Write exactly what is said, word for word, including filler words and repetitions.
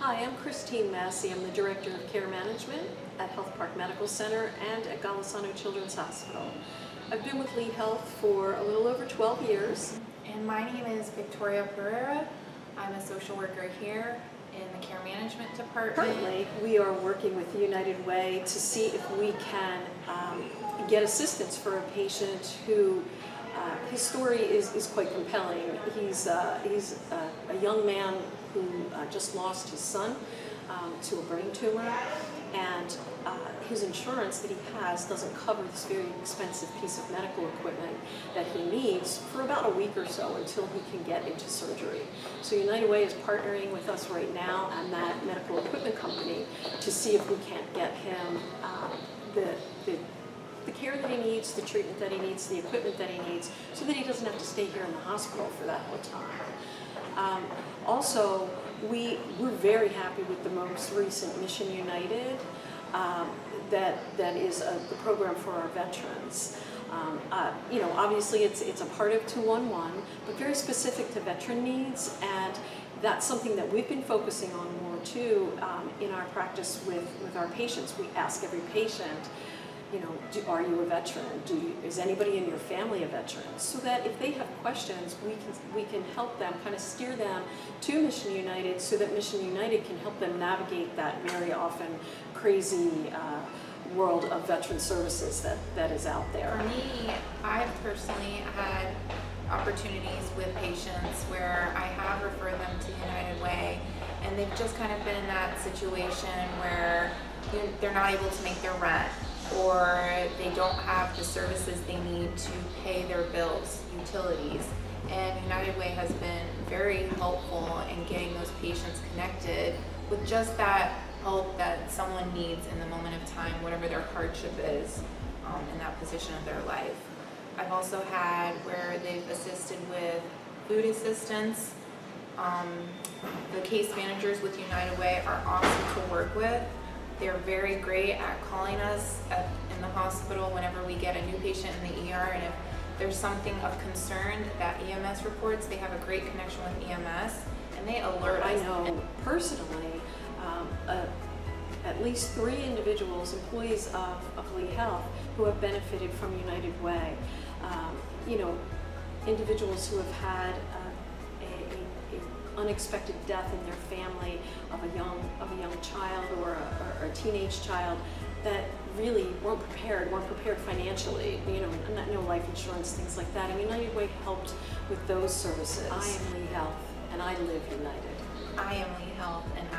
Hi, I'm Christine Massey. I'm the Director of Care Management at Health Park Medical Center and at Golisano Children's Hospital. I've been with Lee Health for a little over twelve years. And my name is Victoria Pereira. I'm a social worker here in the Care Management Department. Currently, we are working with United Way to see if we can um, get assistance for a patient who uh, his story is, is quite compelling. He's, uh, he's a, a young man who uh, just lost his son um, to a brain tumor, and uh, his insurance that he has doesn't cover this very expensive piece of medical equipment that he needs for about a week or so until he can get into surgery. So United Way is partnering with us right now and that medical equipment company to see if we can't get him um, the, the the care that he needs, the treatment that he needs, the equipment that he needs, so that he doesn't have to stay here in the hospital for that whole time. Um, also, we, we're very happy with the most recent Mission United, um, that, that is a, the program for our veterans. Um, uh, you know, obviously it's, it's a part of two one one, but very specific to veteran needs, and that's something that we've been focusing on more too um, in our practice with, with our patients. We ask every patient, you know, do, are you a veteran? Do you, is anybody in your family a veteran? So that if they have questions, we can, we can help them, kind of steer them to Mission United so that Mission United can help them navigate that very often crazy uh, world of veteran services that, that is out there. For me, I've personally had opportunities with patients where I have referred them to United Way, and they've just kind of been in that situation where they're not able to make their rent, or they don't have the services they need to pay their bills, utilities. And United Way has been very helpful in getting those patients connected with just that help that someone needs in the moment of time, whatever their hardship is um, in that position of their life. I've also had where they've assisted with food assistance. Um, the case managers with United Way are awesome to work with. They're very great at calling us at, in the hospital whenever we get a new patient in the E R, and if there's something of concern that E M S reports, they have a great connection with E M S, and they alert us. I know personally, um, uh, at least three individuals, employees of, of Lee Health, who have benefited from United Way. Um, you know, individuals who have had uh, a, a, a unexpected death in their family of a young of a young child or a, or a teenage child that really weren't prepared, weren't prepared financially, you know, not, no life insurance, things like that. And United Way helped with those services. I am Lee Health, and I live United. I am Lee Health, and